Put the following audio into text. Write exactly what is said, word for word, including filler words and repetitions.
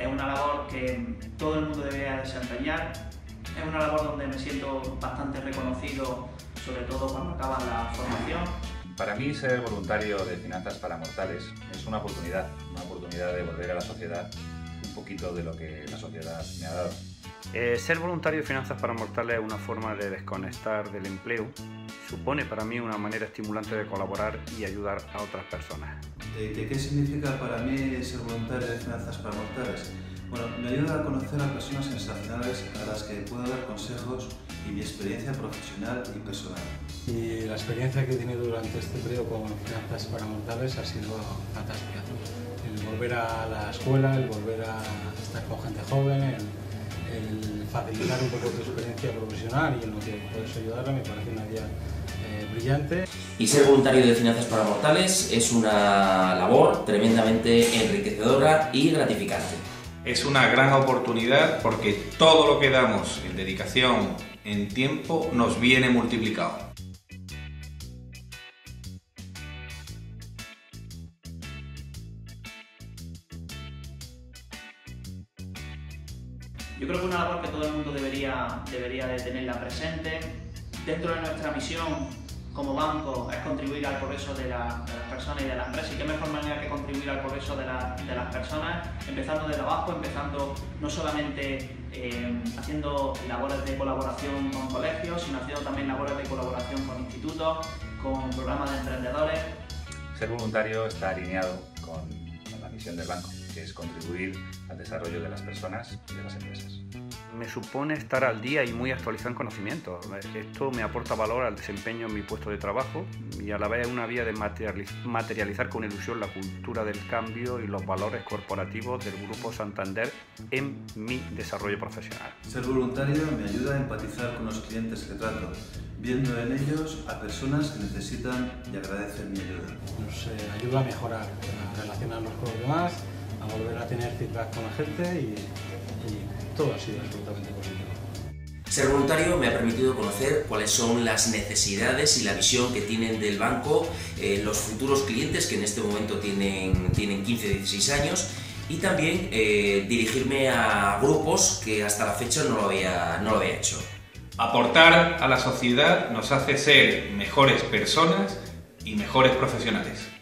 es una labor que todo el mundo debería desempeñar, es una labor donde me siento bastante reconocido, sobre todo cuando acaba la formación. Para mí, ser voluntario de Finanzas para Mortales es una oportunidad, una oportunidad de volver a la sociedad un poquito de lo que la sociedad me ha dado. Eh, ser voluntario de Finanzas para Mortales es una forma de desconectar del empleo. Supone para mí una manera estimulante de colaborar y ayudar a otras personas. ¿Qué, qué significa para mí ser voluntario de Finanzas para Mortales? Bueno, me ayuda a conocer a personas sensacionales a las que puedo dar consejos y mi experiencia profesional y personal. Y la experiencia que he tenido durante este periodo con Finanzas para Mortales ha sido fantástica. El volver a la escuela, el volver a estar con gente joven, el, el facilitar un poco tu experiencia profesional y en lo que puedes ayudarla me parece una idea eh, brillante. Y ser voluntario de Finanzas para Mortales es una labor tremendamente enriquecedora y gratificante. Es una gran oportunidad porque todo lo que damos en dedicación, en tiempo, nos viene multiplicado. Yo creo que es una labor que todo el mundo debería, debería de tenerla presente. Dentro de nuestra misión como banco es contribuir al progreso de, la, de las personas y de las empresas, y qué mejor manera que contribuir al progreso de, la, de las personas, empezando desde abajo, empezando no solamente eh, haciendo labores de colaboración con colegios, sino haciendo también labores de colaboración con institutos, con programas de emprendedores. Ser voluntario está alineado con, con la misión del banco, que es contribuir al desarrollo de las personas y de las empresas. Me supone estar al día y muy actualizado en conocimientos. Esto me aporta valor al desempeño en mi puesto de trabajo y a la vez es una vía de materializar con ilusión la cultura del cambio y los valores corporativos del Grupo Santander en mi desarrollo profesional. Ser voluntario me ayuda a empatizar con los clientes que trato, viendo en ellos a personas que necesitan y agradecen mi ayuda. Nos eh, ayuda a mejorar, a relacionarnos con los demás, a volver a tener feedback con la gente y, y todo ha sido absolutamente positivo. Ser voluntario me ha permitido conocer cuáles son las necesidades y la visión que tienen del banco eh, los futuros clientes que en este momento tienen, tienen quince a dieciséis años y también eh, dirigirme a grupos que hasta la fecha no lo había, no lo había hecho. Aportar a la sociedad nos hace ser mejores personas y mejores profesionales.